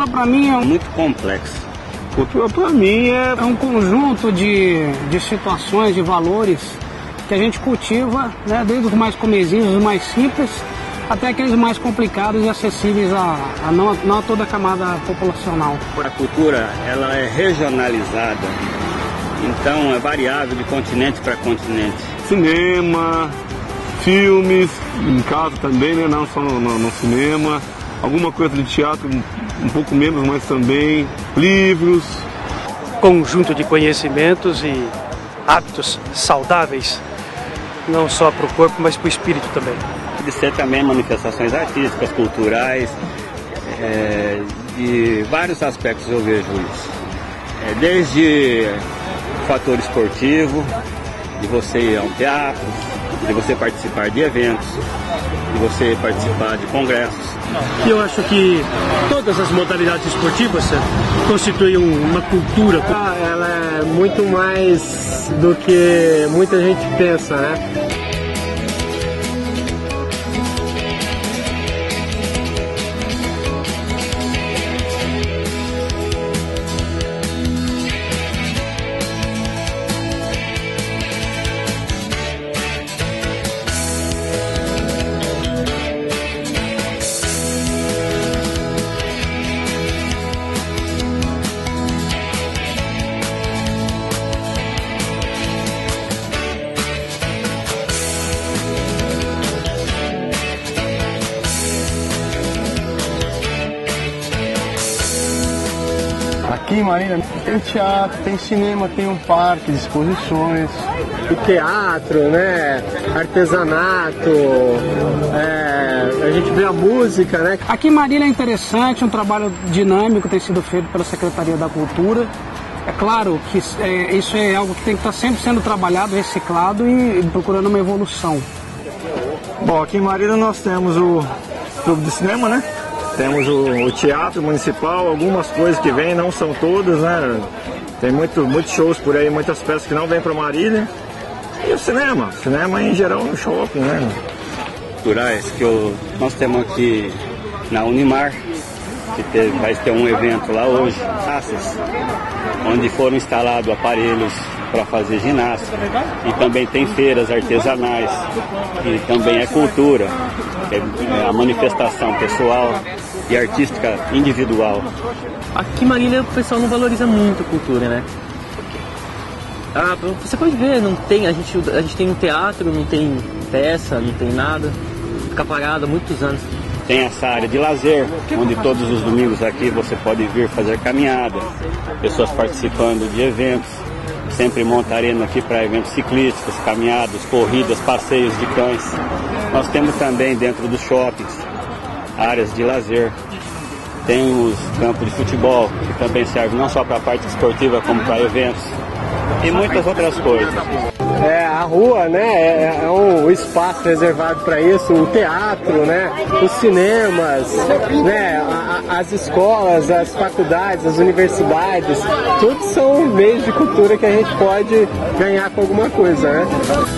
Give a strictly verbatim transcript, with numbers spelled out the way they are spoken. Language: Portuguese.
cultura para mim é muito complexo. Cultura para mim é, é um conjunto de, de situações, de valores que a gente cultiva, né, desde os mais comezinhos, os mais simples, até aqueles mais complicados e acessíveis a, a, não, não a toda a camada populacional. A cultura ela é regionalizada, então é variável de continente para continente. Cinema, filmes, em casa também, né? Não só no, no, no cinema, alguma coisa de teatro, um pouco menos, mas também livros. Conjunto de conhecimentos e hábitos saudáveis, não só para o corpo, mas para o espírito também. De ser também manifestações artísticas, culturais, é, de vários aspectos eu vejo isso. É, desde o fator esportivo, de você ir a um teatro, de você participar de eventos, de você participar de congressos. E eu acho que todas as modalidades esportivas constituem uma cultura. Ela é muito mais do que muita gente pensa, né? Aqui em Marília tem teatro, tem cinema, tem um parque de exposições. O teatro, né? Artesanato, é, a gente vê a música, né? Aqui em Marília é interessante, um trabalho dinâmico tem sido feito pela Secretaria da Cultura. É claro que é, isso é algo que tem que estar sempre sendo trabalhado, reciclado e, e procurando uma evolução. Bom, aqui em Marília nós temos o clube de cinema, né? Temos o, o teatro municipal, algumas coisas que vêm, não são todas, né? Tem muito, muitos shows por aí, muitas peças que não vêm para Marília. E o cinema, cinema em geral no shopping, né? Culturais que eu, nós temos aqui na Unimar, que teve, vai ter um evento lá hoje, onde foram instalados aparelhos para fazer ginástica, e também tem feiras artesanais, e também é cultura, é a manifestação pessoal e artística individual. Aqui em Marília o pessoal não valoriza muito a cultura, né? Ah, você pode ver, não tem, a gente, a gente tem um teatro, não tem peça, não tem nada, fica parado há muitos anos. Tem essa área de lazer, onde todos os domingos aqui você pode vir fazer caminhada, pessoas participando de eventos, sempre monta arena aqui para eventos ciclísticos, caminhadas, corridas, passeios de cães. Nós temos também dentro dos shoppings áreas de lazer. Tem os campos de futebol, que também servem não só para a parte esportiva, como para eventos. E muitas outras coisas. É, a rua, né, é, é um espaço reservado para isso, o teatro, né, os cinemas, né, a, a, as escolas, as faculdades, as universidades, todos são meios de cultura que a gente pode ganhar com alguma coisa, né?